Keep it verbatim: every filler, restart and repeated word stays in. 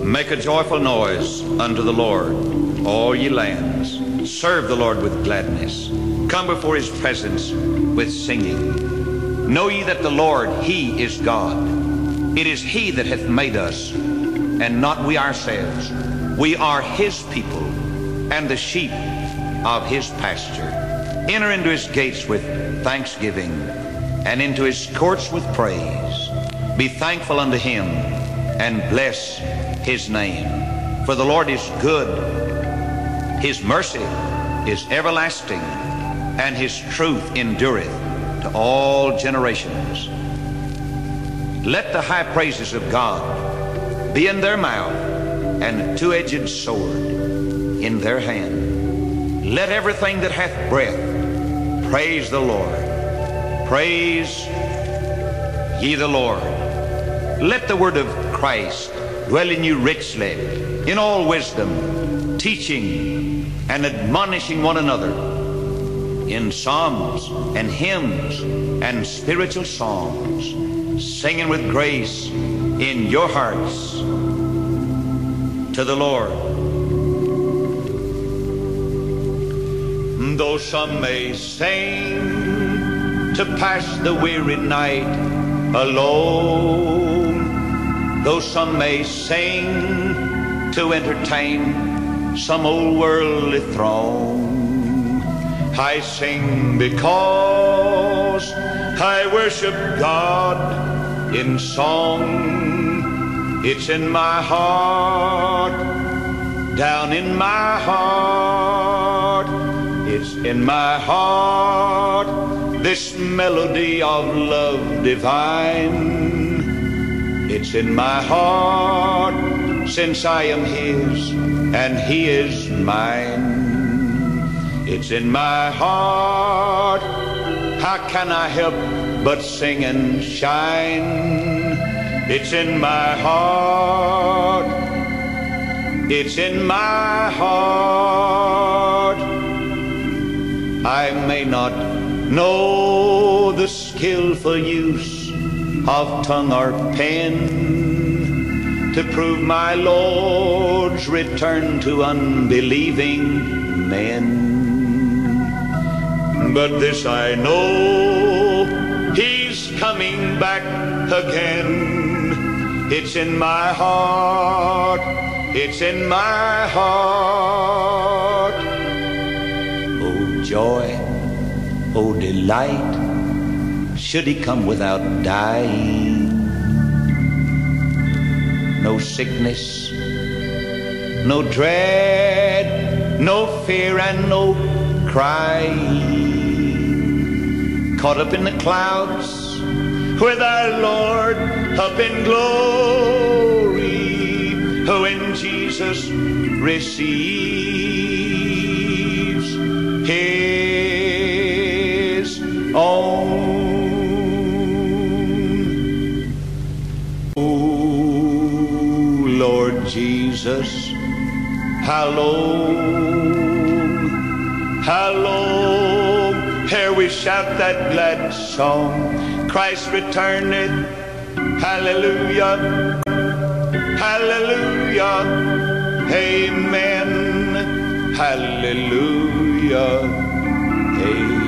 Make a joyful noise unto the Lord, all ye lands. Serve the Lord with gladness. Come before his presence with singing. Know ye that the Lord, he is God. It is he that hath made us, and not we ourselves. We are his people, and the sheep of his pasture. Enter into his gates with thanksgiving, and into his courts with praise. Be thankful unto him, and bless his name. For the Lord is good, his mercy is everlasting, and his truth endureth to all generations. Let the high praises of God be in their mouth, and a two-edged sword in their hand. Let everything that hath breath praise the Lord. Praise ye the Lord. Let the word of Christ dwell in you richly, in all wisdom, teaching and admonishing one another in psalms and hymns and spiritual songs, singing with grace in your hearts to the Lord. Though some may sing to pass the weary night alone, though some may sing to entertain some old worldly throng, I sing because I worship God in song. It's in my heart, down in my heart. It's in my heart, this melody of love divine. It's in my heart, since I am his and he is mine. It's in my heart, how can I help but sing and shine? It's in my heart, it's in my heart. I may not know the skillful use of tongue or pen to prove my Lord's return to unbelieving men, but this I know, he's coming back again. It's in my heart, it's in my heart. Oh joy, oh delight, should he come without dying. No sickness, no dread, no fear and no crying. Caught up in the clouds with our Lord up in glory, when Jesus receives his own. Oh Lord Jesus, how long, how long ere we shout that glad song, Christ returneth, hallelujah, hallelujah, amen, hallelujah, amen.